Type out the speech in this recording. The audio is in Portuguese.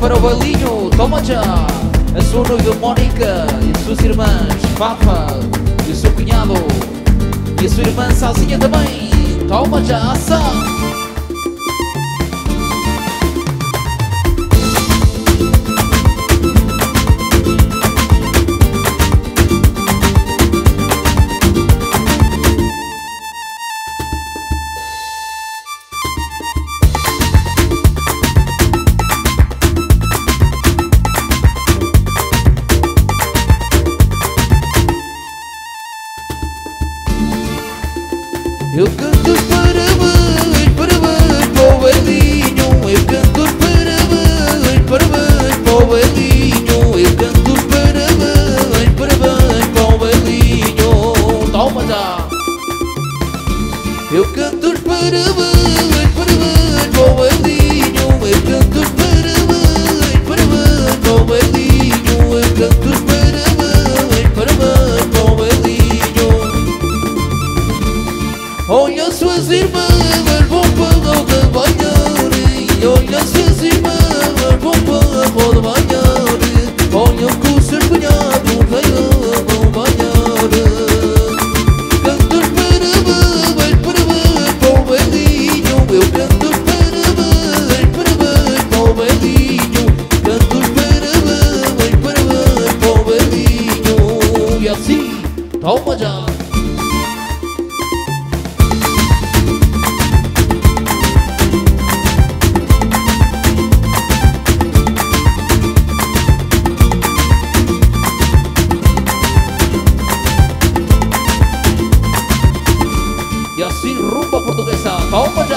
para o bailinho, toma já. A sua noiva Mónica e as suas irmãs Fafa e o seu cunhado e a sua irmã Salsinha também. Toma já, ação. Eu canto os parabéns, parabéns para o bailinho. Eu canto os parabéns, parabéns para o bailinho. Eu canto os parabéns, parabéns para o bailinho. Toma já. Eu canto os parabéns, parabéns para o bailinho. Eu canto os parabéns, parabéns para o bailinho. Eu canto os parabéns, parabéns para o bailinho. Olha as suas irmãs, vão para a roda banhar. Olha as suas irmãs, vão para a roda banhar. Olha que os seus cunhados vão banhar. Canto os parabéns, parabéns para o bailinho. Eu canto os parabéns, parabéns para o bailinho. Canto os parabéns, parabéns para o bailinho. E assim, toma já. E assim rumba portuguesa, toma